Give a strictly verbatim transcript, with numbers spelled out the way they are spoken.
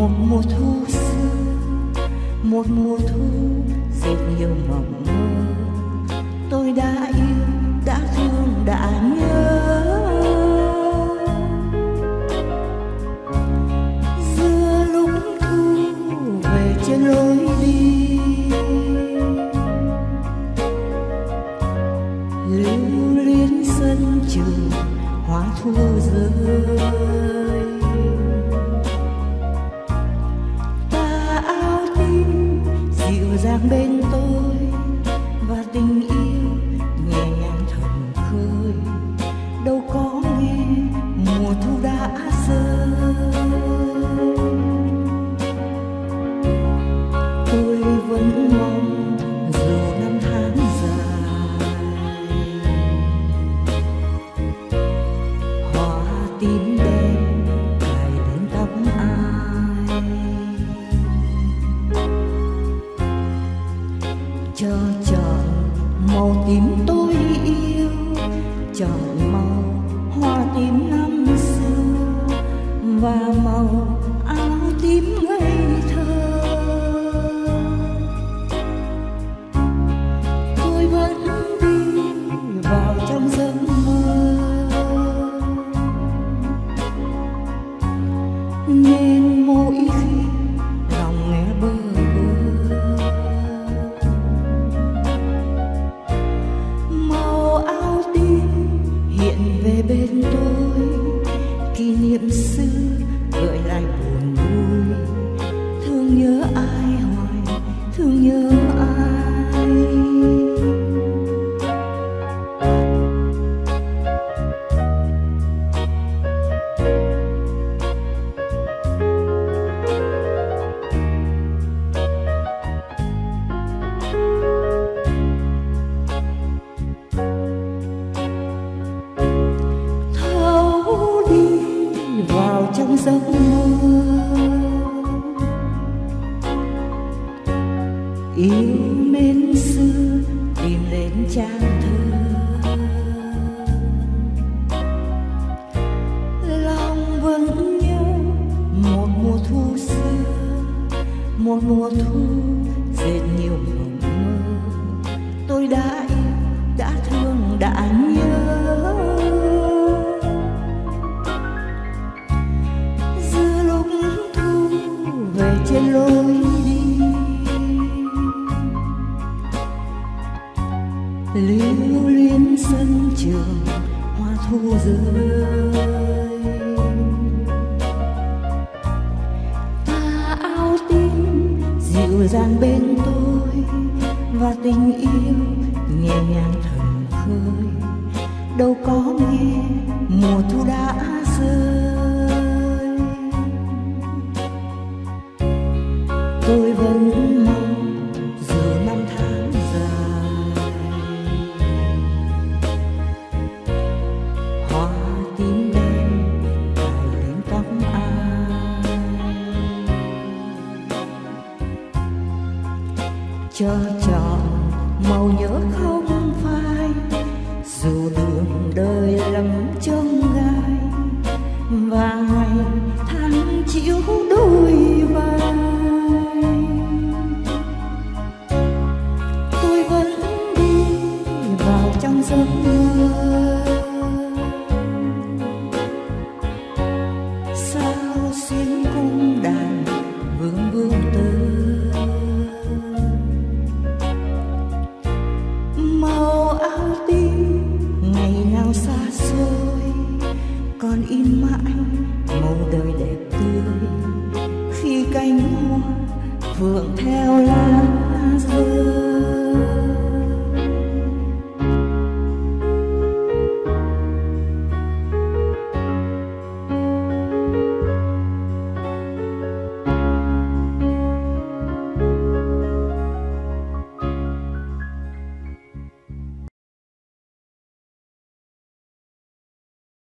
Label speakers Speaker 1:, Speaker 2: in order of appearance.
Speaker 1: một mùa thu xưa, một mùa thu dệt nhiều mộng mơ. Tôi đã yêu, đã thương, đã nhớ. Giữa lúc thu về trên lối đi, lưu luyến sân trường hoa thu rơi. Ta áo tím dịu dàng bên tôi, và tình yêu nhẹ nhàng thầm khơi. Đâu có nghe mùa thu đã rơi. Tôi vẫn mong dù năm tháng dài, hoa tím đen cài lên tóc ai, cho chọn màu tím tôi yêu, chọn màu hoa tím năm xưa, và màu áo tím ngây thơ. Tôi vẫn đi vào trong giấc mơ, nên mỗi khi lòng nghe bơ vơ. Màu áo tím hiện về bên tôi, kỷ niệm xưa gợi lại buồn vui. Thương nhớ ai hoài, thương nhớ ai. Thấu đi vào trong giấc mơ, yêu mến xưa tìm đến trang thơ. Lòng vẫn nhớ một mùa thu xưa, một mùa thu dệt nhiều mộng mơ. Tôi đã yêu, đã thương, đã nhớ. Giữa lúc thu về trên lối đi, lưu luyến sân trường hoa thu rơi. Ta áo tím dịu dàng bên tôi, và tình yêu nhẹ nhàng thầm khơi. Đâu có nghe mùa thu đã rơi. Tôi vẫn mong dù năm tháng dài, hoa tím đen cài lên tóc ai, cho chọn màu nhớ không phai. Dù đường đời lắm chông gai, và ngày tháng chịu đôi vai, tôi vẫn đi vào trong giấc mơ. Sao xuyên cung đàn vương vương tơ, màu áo tím ngày nào xa xôi, còn in mãi màu đời đẹp tươi. Khi cánh hoa phượng theo lá rơi,